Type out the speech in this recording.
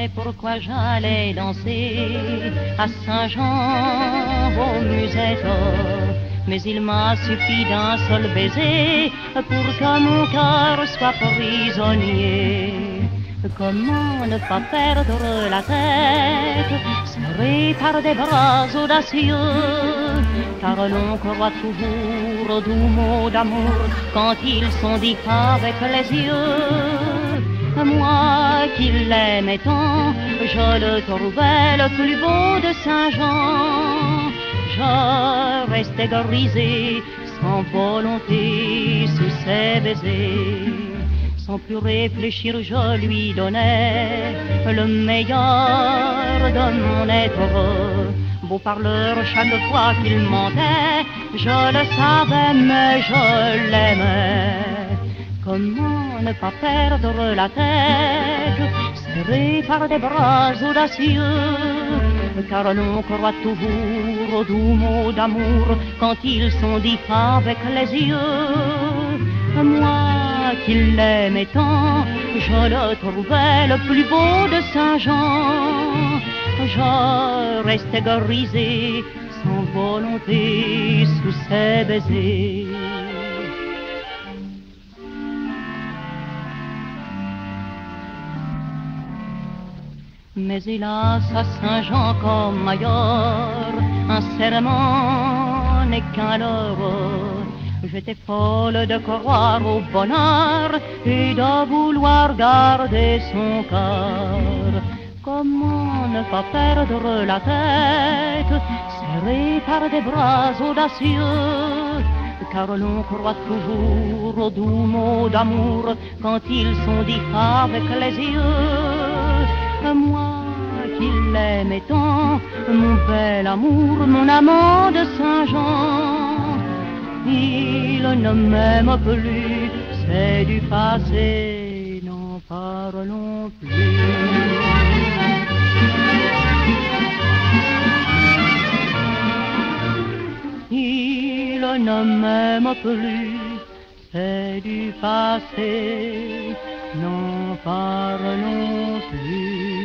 savais pourquoi j'allais danser à Saint-Jean au musette. Mais il m'a suffi d'un seul baiser pour que mon cœur soit prisonnier. Comment ne pas perdre la tête, serré par des bras audacieux, car l'on croit toujours aux doux mots d'amour quand ils sont dits avec les yeux. Moi qui l'aimais tant, je le trouvais le plus beau de Saint-Jean. Je restais grisé, sans volonté, sous ses baisers. Sans plus réfléchir, je lui donnais le meilleur de mon être. Beau parleur, chaque fois qu'il mentait, je le savais, mais je l'aimais. Comment ne pas perdre la tête, serré par des bras audacieux, car l'on croit toujours aux doux mots d'amour quand ils sont dits avec les yeux. Moi qui l'aimais tant, je le trouvais le plus beau de Saint-Jean. Je restais grisé, sans volonté, sous ses baisers. Mais hélas, à Saint-Jean comme ailleurs, un serment n'est qu'un leurre. J'étais folle de croire au bonheur et de vouloir garder son cœur. Comment ne pas perdre la tête, serré par des bras audacieux, car l'on croit toujours aux doux mots d'amour quand ils sont dits avec les yeux. Moi qui l'aimais tant, mon bel amour, mon amant de Saint-Jean, il ne m'aime plus, c'est du passé, n'en parlons plus. Il ne m'aime plus, c'est du passé, n'en parlons plus.